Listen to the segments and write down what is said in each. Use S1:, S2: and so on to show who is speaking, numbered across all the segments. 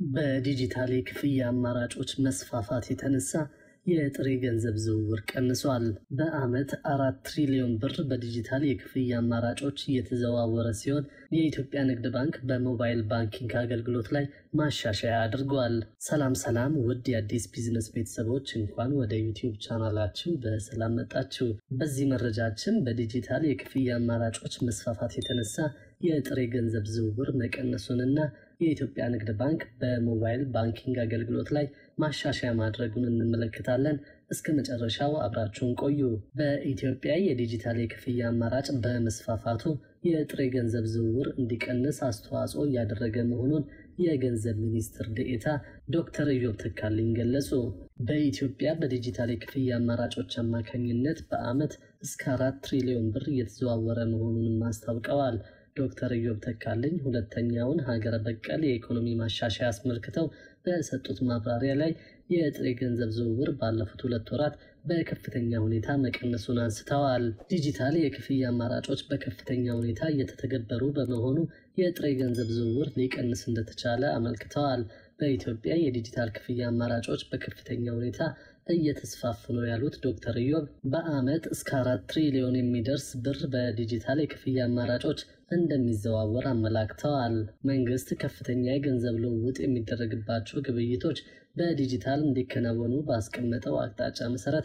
S1: በዲጂታል የክፍያ አማራጮች መስፋፋት የተነሳ የጥሬ ገንዘብ ዝውውር ቀንሷል። በአመት 4 ትሪሊዮን ብር በዲጂታል የክፍያ አማራጮች እየተዘዋወረ ሲሆን የኢትዮጵያ ንግድ ባንክ በሞባይል ባንኪንግ አገልግሎት ላይ ማሻሻያ አድርጓል። ሰላም ውድ የአዲስ ቢዝነስ ቤተሰቦች እንኳን ወደ ዩቲዩብ ቻናላችን በሰላም መጣችሁ። በዚህ መረጃችን በዲጂታል የክፍያ አማራጮች መስፋፋት የተነሳ የጥሬ ገንዘብ ዝውውር መቀነሱንና የኢትዮጵያ ንግድ ባንክ በሞባይል ባንኪንግ አገልግሎት ላይ ማሻሻያ ማድረጉን እንመለከታለን። እስከ መጨረሻው አብራችሁን ቆዩ። በኢትዮጵያ የዲጂታል የክፍያ አማራጭ በመስፋፋቱ የጥሬ ገንዘብ ዝውውር እንዲቀንስ አስተዋጽኦ እያደረገ መሆኑን የገንዘብ ሚኒስትር ዴኤታ ዶክተር ኢዮብ ተካልኝ ገለጹ። በኢትዮጵያ በዲጂታል የክፍያ አማራጮች አማካኝነት በአመት እስከ 4 ትሪሊዮን ብር እየተዘዋወረ መሆኑን አስታውቀዋል። ዶክተር ኢዮብ ተካልኝ ሁለተኛውን ሀገር በቀል የኢኮኖሚ ማሻሻያ አስመልክተው በሰጡት ማብራሪያ ላይ የጥሬ ገንዘብ ዝውውር ባለፉት 2 ወራት በከፍተኛ ሁኔታ መቀነሱን አንስተዋል። ዲጂታል የክፍያ አማራጮች በከፍተኛ ሁኔታ እየተተገበሩ በመሆኑ የጥሬ ገንዘብ ዝውውር ሊቀንስ እንደተቻለ አመልክተዋል። በኢትዮጵያ የዲጂታል ክፍያ አማራጮች በከፍተኛ ሁኔታ እየተስፋፉ ነው ያሉት ዶክተር ኢዮብ በአመት እስከ 4 ትሪሊዮን የሚደርስ ብር በዲጂታል የክፍያ አማራጮች እንደሚዘዋወር አመላክተዋል። መንግስት ከፍተኛ የገንዘብ ልውውጥ የሚደረግባቸው ግብይቶች በዲጂታል እንዲከናወኑ ባስቀመጠው አቅጣጫ መሰረት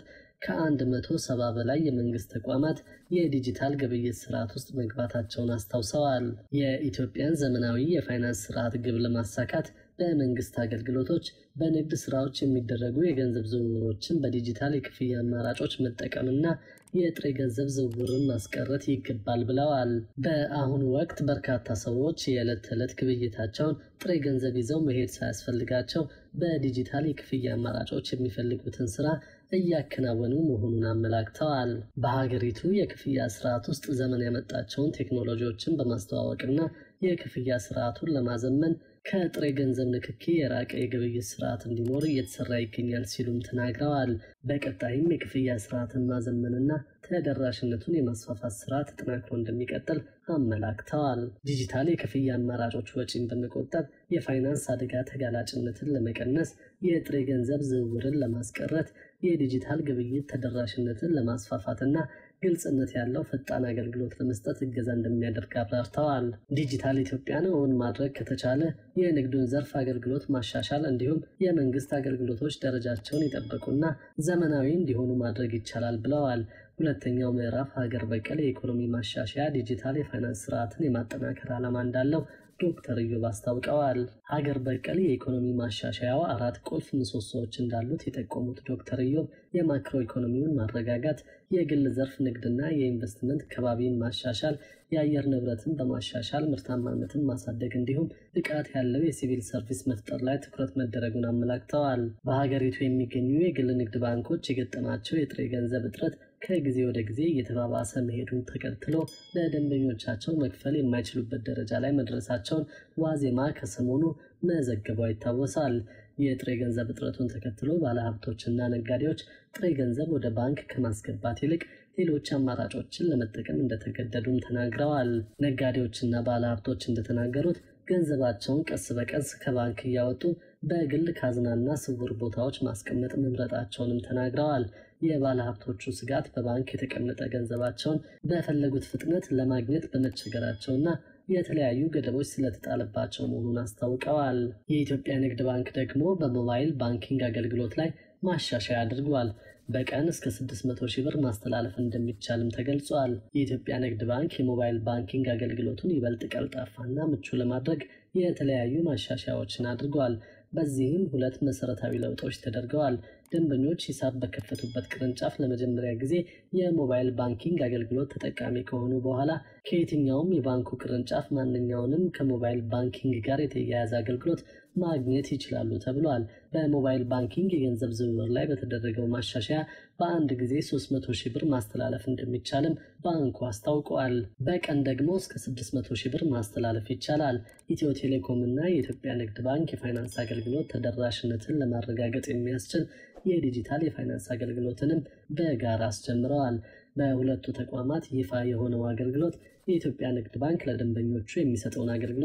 S1: ከ170 በላይ የመንግስት ተቋማት የዲጂታል ግብይት ስርዓት ውስጥ መግባታቸውን አስታውሰዋል። የኢትዮጵያን ዘመናዊ የፋይናንስ ስርዓት ግብ ለማሳካት በመንግስት አገልግሎቶች፣ በንግድ ስራዎች የሚደረጉ የገንዘብ ዝውውሮችን በዲጂታል የክፍያ አማራጮች መጠቀምና የጥሬ ገንዘብ ዝውውርን ማስቀረት ይገባል ብለዋል። በአሁኑ ወቅት በርካታ ሰዎች የዕለት ተዕለት ግብይታቸውን ጥሬ ገንዘብ ይዘው መሄድ ሳያስፈልጋቸው በዲጂታል የክፍያ አማራጮች የሚፈልጉትን ስራ እያከናወኑ መሆኑን አመላክተዋል። በሀገሪቱ የክፍያ ስርዓት ውስጥ ዘመን ያመጣቸውን ቴክኖሎጂዎችን በማስተዋወቅና የክፍያ ስርዓቱን ለማዘመን ከጥሬ ገንዘብ ንክኪ የራቀ የግብይት ስርዓት እንዲኖር እየተሰራ ይገኛል ሲሉም ተናግረዋል። በቀጣይም የክፍያ ስርዓትን ማዘመንና ተደራሽነቱን የማስፋፋት ስራ ተጠናክሮ እንደሚቀጥል አመላክተዋል። ዲጂታል የክፍያ አማራጮች ወጪን በመቆጠብ የፋይናንስ አደጋ ተጋላጭነትን ለመቀነስ፣ የጥሬ ገንዘብ ዝውውርን ለማስቀረት፣ የዲጂታል ግብይት ተደራሽነትን ለማስፋፋትና ግልጽነት ያለው ፈጣን አገልግሎት ለመስጠት እገዛ እንደሚያደርግ አብራርተዋል። ዲጂታል ኢትዮጵያን እውን ማድረግ ከተቻለ የንግዱን ዘርፍ አገልግሎት ማሻሻል እንዲሁም የመንግስት አገልግሎቶች ደረጃቸውን ይጠብቁና ዘመናዊ እንዲሆኑ ማድረግ ይቻላል ብለዋል። ሁለተኛው ምዕራፍ ሀገር በቀል የኢኮኖሚ ማሻሻያ ዲጂታል የፋይናንስ ስርዓትን የማጠናከር ዓላማ እንዳለው ዶክተር ኢዮብ አስታውቀዋል። ሀገር በቀል የኢኮኖሚ ማሻሻያው 4 ቁልፍ ምሰሶዎች እንዳሉት የጠቆሙት ዶክተር ኢዮብ የማክሮ ኢኮኖሚውን ማረጋጋት፣ የግል ዘርፍ ንግድና የኢንቨስትመንት ከባቢን ማሻሻል፣ የአየር ንብረትን በማሻሻል ምርታማነትን ማሳደግ እንዲሁም ብቃት ያለው የሲቪል ሰርቪስ መፍጠር ላይ ትኩረት መደረጉን አመላክተዋል። በሀገሪቱ የሚገኙ የግል ንግድ ባንኮች የገጠማቸው የጥሬ ገንዘብ እጥረት ከጊዜ ወደ ጊዜ እየተባባሰ መሄዱን ተከትሎ ለደንበኞቻቸው መክፈል የማይችሉበት ደረጃ ላይ መድረሳቸውን ዋዜማ ከሰሞኑ መዘገቧ ይታወሳል። የጥሬ ገንዘብ እጥረቱን ተከትሎ ባለሀብቶችና ነጋዴዎች ጥሬ ገንዘብ ወደ ባንክ ከማስገባት ይልቅ ሌሎች አማራጮችን ለመጠቀም እንደተገደዱም ተናግረዋል። ነጋዴዎችና ባለሀብቶች እንደተናገሩት ገንዘባቸውን ቀስ በቀስ ከባንክ እያወጡ በግል ካዝናና ስውር ቦታዎች ማስቀመጥ መምረጣቸውንም ተናግረዋል። የባለሀብቶቹ ስጋት በባንክ የተቀመጠ ገንዘባቸውን በፈለጉት ፍጥነት ለማግኘት በመቸገራቸውና የተለያዩ ገደቦች ስለተጣለባቸው መሆኑን አስታውቀዋል። የኢትዮጵያ ንግድ ባንክ ደግሞ በሞባይል ባንኪንግ አገልግሎት ላይ ማሻሻያ አድርጓል። በቀን እስከ 600 ሺህ ብር ማስተላለፍ እንደሚቻልም ተገልጿል። የኢትዮጵያ ንግድ ባንክ የሞባይል ባንኪንግ አገልግሎቱን ይበልጥ ቀልጣፋና ምቹ ለማድረግ የተለያዩ ማሻሻያዎችን አድርጓል። በዚህም 2 መሰረታዊ ለውጦች ተደርገዋል። ደንበኞች ሂሳብ በከፈቱበት ቅርንጫፍ ለመጀመሪያ ጊዜ የሞባይል ባንኪንግ አገልግሎት ተጠቃሚ ከሆኑ በኋላ ከየትኛውም የባንኩ ቅርንጫፍ ማንኛውንም ከሞባይል ባንኪንግ ጋር የተያያዘ አገልግሎት ማግኘት ይችላሉ ተብሏል። በሞባይል ባንኪንግ የገንዘብ ዝውውር ላይ በተደረገው ማሻሻያ በአንድ ጊዜ 300 ሺህ ብር ማስተላለፍ እንደሚቻልም ባንኩ አስታውቋል። በቀን ደግሞ እስከ 600 ሺህ ብር ማስተላለፍ ይቻላል። ኢትዮ ቴሌኮም እና የኢትዮጵያ ንግድ ባንክ የፋይናንስ አገልግሎት ተደራሽነትን ለማረጋገጥ የሚያስችል የዲጂታል የፋይናንስ አገልግሎትንም በጋራ አስጀምረዋል። በሁለቱ ተቋማት ይፋ የሆነው አገልግሎት የኢትዮጵያ ንግድ ባንክ ለደንበኞቹ የሚሰጠውን አገልግሎት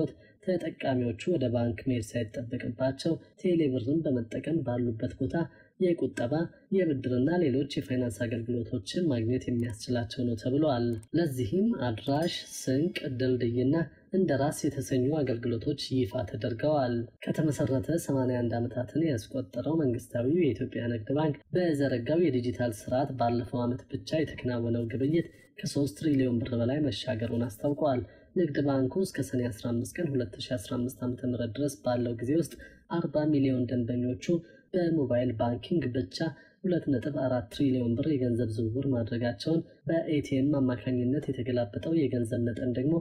S1: ተጠቃሚዎቹ ወደ ባንክ መሄድ ሳይጠበቅባቸው ቴሌብርን በመጠቀም ባሉበት ቦታ የቁጠባ፣ የብድርና ሌሎች የፋይናንስ አገልግሎቶችን ማግኘት የሚያስችላቸው ነው ተብሏል። ለዚህም አድራሽ፣ ስንቅ፣ ድልድይና እንደራስ የተሰኙ አገልግሎቶች ይፋ ተደርገዋል። ከተመሰረተ 81 ዓመታትን ያስቆጠረው መንግስታዊው የኢትዮጵያ ንግድ ባንክ በዘረጋው የዲጂታል ስርዓት ባለፈው ዓመት ብቻ የተከናወነው ግብይት ከ3 ትሪሊዮን ብር በላይ መሻገሩን አስታውቋል። ንግድ ባንኩ እስከ ሰኔ 15 ቀን 2015 ዓ.ም ድረስ ባለው ጊዜ ውስጥ 40 ሚሊዮን ደንበኞቹ በሞባይል ባንኪንግ ብቻ 2.4 ትሪሊዮን ብር የገንዘብ ዝውውር ማድረጋቸውን፣ በኤቲኤም አማካኝነት የተገላበጠው የገንዘብ መጠን ደግሞ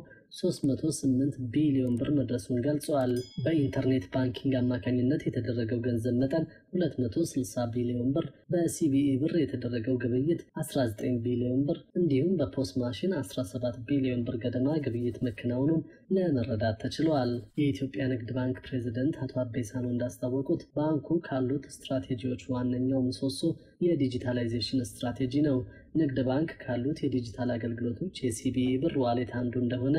S1: 308 ቢሊዮን ብር መድረሱን ገልጿል። በኢንተርኔት ባንኪንግ አማካኝነት የተደረገው ገንዘብ መጠን 260 ቢሊዮን ብር፣ በሲቢኢ ብር የተደረገው ግብይት 19 ቢሊዮን ብር እንዲሁም በፖስ ማሽን 17 ቢሊዮን ብር ገደማ ግብይት መከናወኑን ለመረዳት ተችሏል። የኢትዮጵያ ንግድ ባንክ ፕሬዝዳንት አቶ አቤ ሳኖ እንዳስታወቁት ባንኩ ካሉት ስትራቴጂዎች ዋነኛው ምሰሶ የዲጂታላይዜሽን ስትራቴጂ ነው። ንግድ ባንክ ካሉት የዲጂታል አገልግሎቶች የሲቢኢ ብር ዋሌት አንዱ እንደሆነ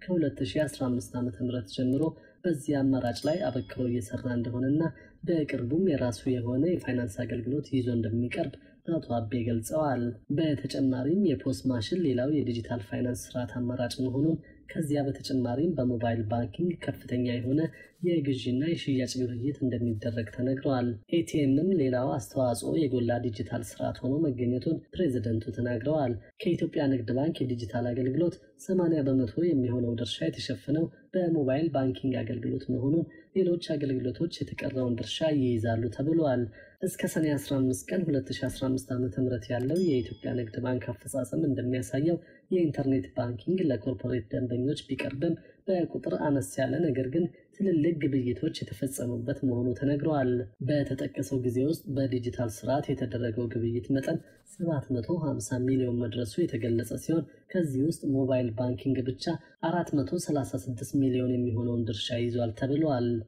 S1: ከ2015 ዓ.ም ጀምሮ በዚህ አማራጭ ላይ አበክሮ እየሰራ እንደሆነና በቅርቡም የራሱ የሆነ የፋይናንስ አገልግሎት ይዞ እንደሚቀርብ አቶ አቤ ገልጸዋል። በተጨማሪም የፖስ ማሽን ሌላው የዲጂታል ፋይናንስ ስርዓት አማራጭ መሆኑን፣ ከዚያ በተጨማሪም በሞባይል ባንኪንግ ከፍተኛ የሆነ የግዢና የሽያጭ ግብይት እንደሚደረግ ተነግረዋል። ኤቲኤምም ሌላው አስተዋጽኦ የጎላ ዲጂታል ስርዓት ሆኖ መገኘቱን ፕሬዝደንቱ ተናግረዋል። ከኢትዮጵያ ንግድ ባንክ የዲጂታል አገልግሎት 80 በመቶ የሚሆነው ድርሻ የተሸፈነው በሞባይል ባንኪንግ አገልግሎት መሆኑን፣ ሌሎች አገልግሎቶች የተቀረውን ድርሻ ይይዛሉ ተብሏል። እስከ ሰኔ 15 ቀን 2015 ዓ.ም ያለው የኢትዮጵያ ንግድ ባንክ አፈጻጸም እንደሚያሳየው የኢንተርኔት ባንኪንግ ለኮርፖሬት ደንበኞች ቢቀርብም በቁጥር አነስ ያለ ነገር ግን ትልልቅ ግብይቶች የተፈጸሙበት መሆኑ ተነግሯል። በተጠቀሰው ጊዜ ውስጥ በዲጂታል ስርዓት የተደረገው ግብይት መጠን 750 ሚሊዮን መድረሱ የተገለጸ ሲሆን ከዚህ ውስጥ ሞባይል ባንኪንግ ብቻ 436 ሚሊዮን የሚሆነውን ድርሻ ይዟል ተብሏል።